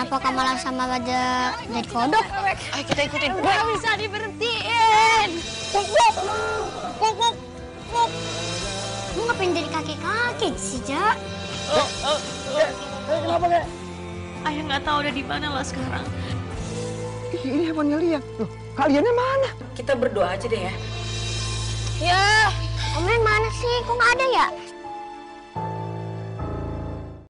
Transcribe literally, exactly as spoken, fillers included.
Kenapa kamu malah sama Raja jadi kodok? Ayo kita ikutin. Gak bisa diberhentiin. Wuk, wuk. Wuk, wuk. Wuk. Lu ngapain jadi kakek-kakek sih, Jak? Oh, oh, oh. Kenapa, Kak? Ayah nggak tahu udah di mana lah sekarang. Ini handphonenya Lia. Loh, kaliannya mana? Kita berdoa aja deh ya. Ya, Om Len mana sih? Kok nggak ada ya?